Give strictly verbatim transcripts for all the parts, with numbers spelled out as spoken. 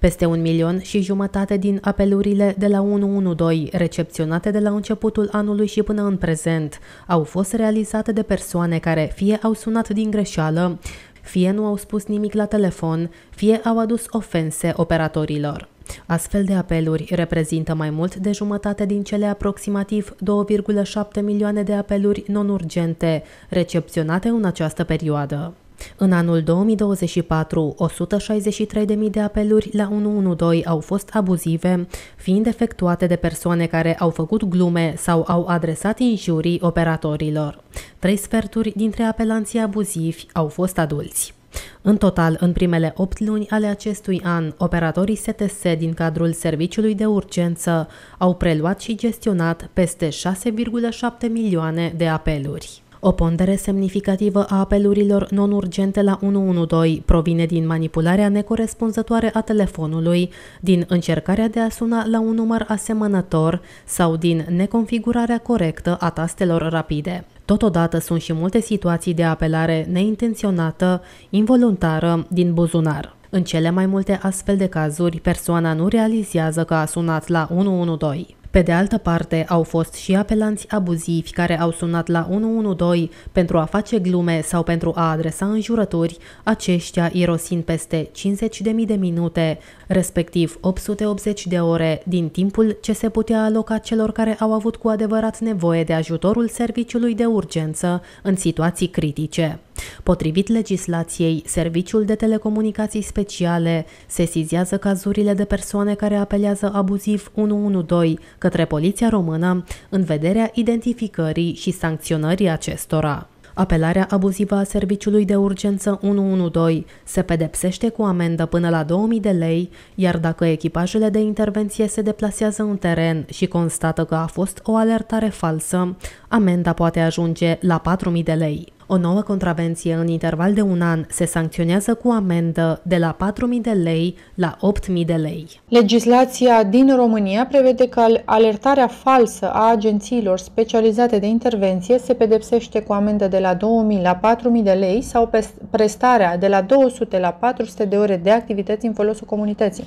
Peste un milion și jumătate din apelurile de la unu unu doi recepționate de la începutul anului și până în prezent au fost realizate de persoane care fie au sunat din greșeală, fie nu au spus nimic la telefon, fie au adus ofense operatorilor. Astfel de apeluri reprezintă mai mult de jumătate din cele aproximativ două virgulă șapte milioane de apeluri non-urgente recepționate în această perioadă. În anul două mii douăzeci și patru, o sută șaizeci și trei de mii de apeluri la unu unu doi au fost abuzive, fiind efectuate de persoane care au făcut glume sau au adresat injurii operatorilor. Trei sferturi dintre apelanții abuzivi au fost adulți. În total, în primele opt luni ale acestui an, operatorii S T S din cadrul Serviciului de Urgență au preluat și gestionat peste șase virgulă șapte milioane de apeluri. O pondere semnificativă a apelurilor non-urgente la unu unu doi provine din manipularea necorespunzătoare a telefonului, din încercarea de a suna la un număr asemănător sau din neconfigurarea corectă a tastelor rapide. Totodată sunt și multe situații de apelare neintenționată, involuntară, din buzunar. În cele mai multe astfel de cazuri, persoana nu realizează că a sunat la unu unu doi. Pe de altă parte, au fost și apelanți abuzivi care au sunat la unu unu doi pentru a face glume sau pentru a adresa înjurături, aceștia irosind peste cincizeci de mii de minute, respectiv opt sute optzeci de ore, din timpul ce se putea aloca celor care au avut cu adevărat nevoie de ajutorul serviciului de urgență în situații critice. Potrivit legislației, Serviciul de Telecomunicații Speciale sesizează cazurile de persoane care apelează abuziv unu unu doi către Poliția Română în vederea identificării și sancționării acestora. Apelarea abuzivă a Serviciului de Urgență unu unu doi se pedepsește cu amendă până la două mii de lei, iar dacă echipajele de intervenție se deplasează în teren și constată că a fost o alertare falsă, amenda poate ajunge la patru mii de lei. O nouă contravenție în interval de un an se sancționează cu amendă de la patru mii de lei la opt mii de lei. Legislația din România prevede că alertarea falsă a agențiilor specializate de intervenție se pedepsește cu amendă de la două mii la patru mii de lei sau prestarea de la două sute la patru sute de ore de activități în folosul comunității.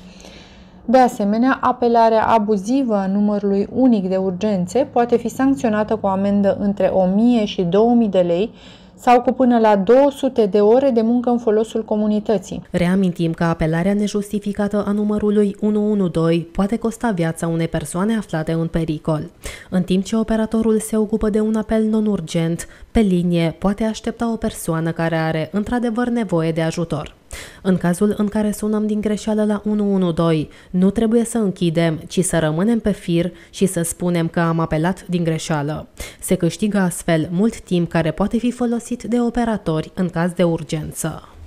De asemenea, apelarea abuzivă a numărului unic de urgențe poate fi sancționată cu amendă între o mie și două mii de lei sau cu până la două sute de ore de muncă în folosul comunității. Reamintim că apelarea nejustificată a numărului unu unu doi poate costa viața unei persoane aflate în pericol. În timp ce operatorul se ocupă de un apel non-urgent, pe linie poate aștepta o persoană care are într-adevăr nevoie de ajutor. În cazul în care sunăm din greșeală la unu unu doi, nu trebuie să închidem, ci să rămânem pe fir și să spunem că am apelat din greșeală. Se câștigă astfel mult timp care poate fi folosit de operatori în caz de urgență.